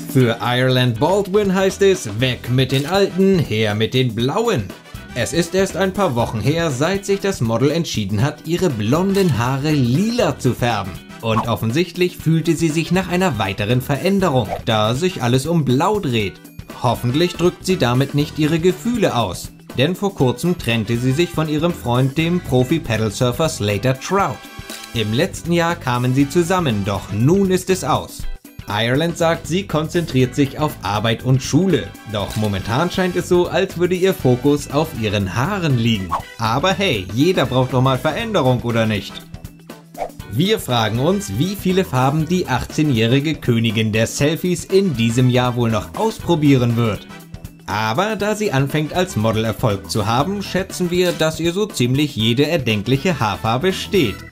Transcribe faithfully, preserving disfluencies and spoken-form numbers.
Für Ireland Baldwin heißt es, weg mit den alten, her mit den blauen. Es ist erst ein paar Wochen her, seit sich das Model entschieden hat, ihre blonden Haare lila zu färben. Und offensichtlich fühlte sie sich nach einer weiteren Veränderung, da sich alles um Blau dreht. Hoffentlich drückt sie damit nicht ihre Gefühle aus, denn vor kurzem trennte sie sich von ihrem Freund, dem Profi-Pedalsurfer Slater Trout. Im letzten Jahr kamen sie zusammen, doch nun ist es aus. Ireland sagt, sie konzentriert sich auf Arbeit und Schule, doch momentan scheint es so, als würde ihr Fokus auf ihren Haaren liegen. Aber hey, jeder braucht doch mal Veränderung, oder nicht? Wir fragen uns, wie viele Farben die achtzehnjährige Königin der Selfies in diesem Jahr wohl noch ausprobieren wird. Aber da sie anfängt als Model Erfolg zu haben, schätzen wir, dass ihr so ziemlich jede erdenkliche Haarfarbe steht.